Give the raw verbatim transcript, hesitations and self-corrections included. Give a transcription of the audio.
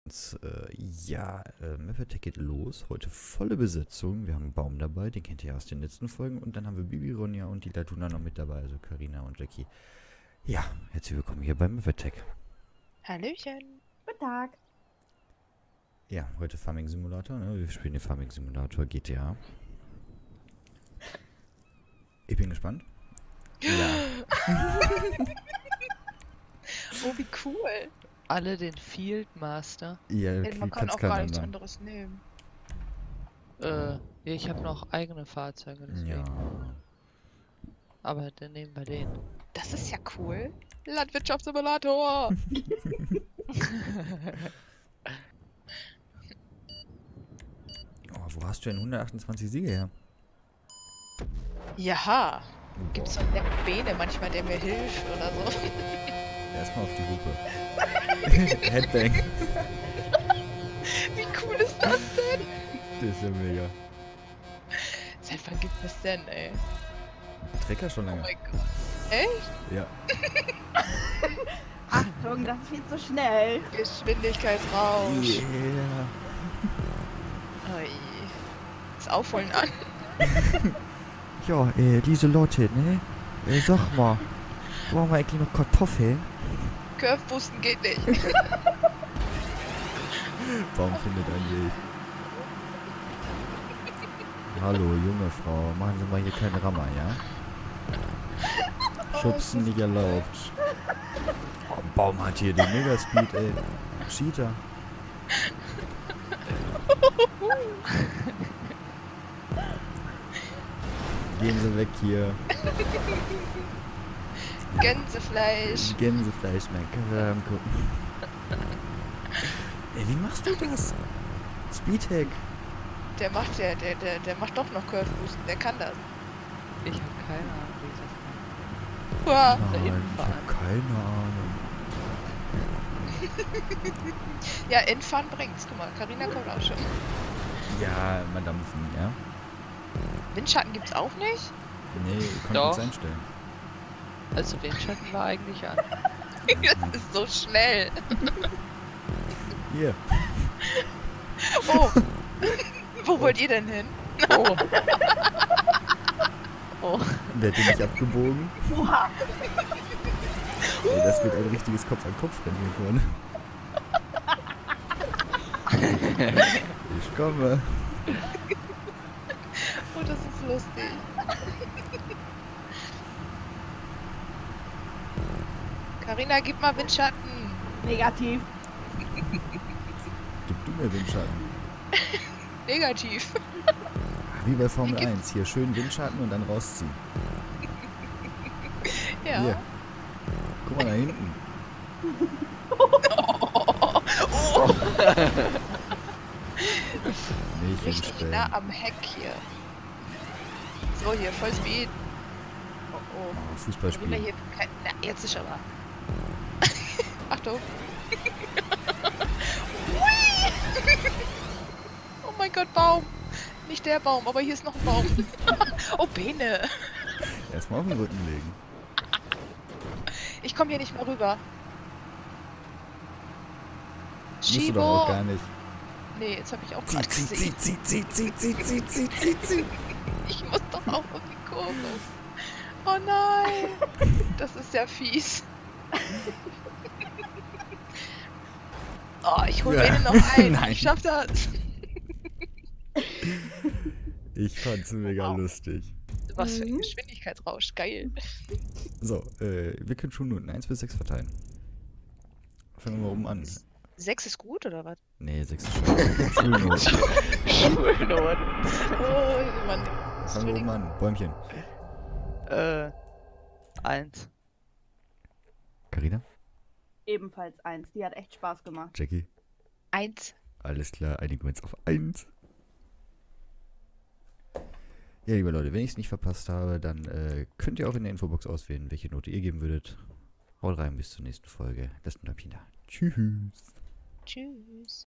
Äh, ja, äh, Mappattack geht los. Heute volle Besetzung. Wir haben einen Baum dabei, den kennt ihr aus den letzten Folgen. Und dann haben wir Bibi, Ronja und die Latuna noch mit dabei, also Karina und Jackie. Ja, herzlich willkommen hier beim Mappattack. Hallöchen. Guten Tag. Ja, heute Farming Simulator, ne? Wir spielen den Farming Simulator G T A. Ich bin gespannt. Ja. Oh, wie cool. Alle den Fieldmaster. Ja, Ey, man kann kann's auch gar keiner nichts ändern. anderes nehmen. Äh, ja, ich habe noch eigene Fahrzeuge, deswegen. Ja. Aber dann nehmen wir den. Das ist ja cool. Landwirtschaftssimulator. Oh, wo hast du denn hundertachtundzwanzig Siege her? Ja. Gibt's so einen netten Bene manchmal, der mir hilft oder so? Erstmal auf die Hupe. Headbang. Wie cool ist das denn? Das ist ja mega. Seit wann gibt es denn, ey? Trecker schon Oh lange. mein Gott. Echt? Ja. Achtung, das ist viel zu schnell. Geschwindigkeitsrausch. Yeah. Ui. Das Aufholen an. Ja, äh, diese Leute, ne? Äh, sag mal, brauchen wir eigentlich noch Kartoffeln? Curve-Boosten geht nicht. Baum findet einen Weg. Hallo, junge Frau, machen Sie mal hier keine Rammer, ja? Schubsen nicht erlaubt. Oh, Baum hat hier den Megaspeed, ey. Cheater. Gehen Sie weg hier. Gänsefleisch. Gänsefleisch, mein Karam gucken. Ey, wie machst du das? Speedhack. Der macht ja, der, der, der macht doch noch Curve Boosten, der kann das. Ich habe keine Ahnung, wie das geht. Uah. Nein, ich hinfahren. hab keine Ahnung. Ja, Endfahren bringt's. Guck mal, Carina kommt auch schon. Ja, mal dampfen, ja? Windschatten gibt's auch nicht? Nee, ihr könnt Doch. nichts einstellen. Also den schalten wir eigentlich an. Das ist so schnell. Hier. Oh. Wo wollt ihr denn hin? Oh. Oh. Wer hat den nicht abgebogen? Oha. Ey, das wird ein richtiges Kopf-an-Kopf-Rennen hier vorne. Ich komme. Oh, das ist lustig. Carina, gib mal Windschatten. Negativ. Gib du mir Windschatten. Negativ. Wie bei Formel Wie gibt's- eins. Hier schön Windschatten und dann rausziehen. Ja. Hier. Guck mal da hinten. Oh, Nicht richtig hinstellen. nah am Heck hier. So, hier, voll Speed. Oh, oh. Oh, Carina, Fußballspiel. hier kein... Na, jetzt ist aber. Achtung. Hui! Oh mein Gott, Baum. Nicht der Baum, aber hier ist noch ein Baum. Oh, Bene. Erstmal auf den Rücken legen. Ich komme hier nicht mehr rüber. Musst du doch auch Schiebo. gar nicht. Nee, jetzt habe ich auch Zieh, gerade zieh, gesehen. zieh, zieh, zieh, zieh, zieh, zieh, zieh, zieh. Ich muss doch auch um die Kurve. Oh nein. Das ist ja fies. Oh, ich hole Ja. Bene noch ein. Nein. Ich schaff das. Ich fand's mega Wow. lustig. Was für ein Mhm. Geschwindigkeitsrausch. Geil. So, äh, wir können Schulnoten eins bis sechs verteilen. Fangen wir mal oben an. Sechs ist gut, oder was? Nee, sechs ist scheiße. Schulnoten. Schulnoten. Oh, Mann. Fangen wir oben an. Bäumchen. Äh, eins. Carina? Ebenfalls eins. Die hat echt Spaß gemacht. Jackie? Eins. Alles klar, einigen wir uns auf eins. Ja, liebe Leute, wenn ich es nicht verpasst habe, dann äh, könnt ihr auch in der Infobox auswählen, welche Note ihr geben würdet. Haut rein, bis zur nächsten Folge. Lasst ein Däumchen da. Tschüss. Tschüss.